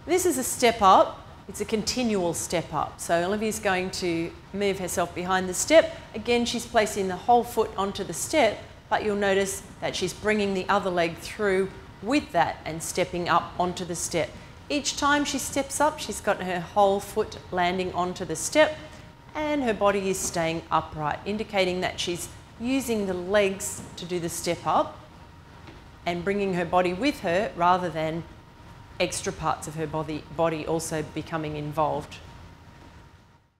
This is a step up. It's a continual step up. So Olivia's going to move herself behind the step. Again, she's placing the whole foot onto the step, but you'll notice that she's bringing the other leg through with that and stepping up onto the step. Each time she steps up, she's got her whole foot landing onto the step and her body is staying upright, indicating that she's using the legs to do the step up and bringing her body with her rather than extra parts of her body also becoming involved.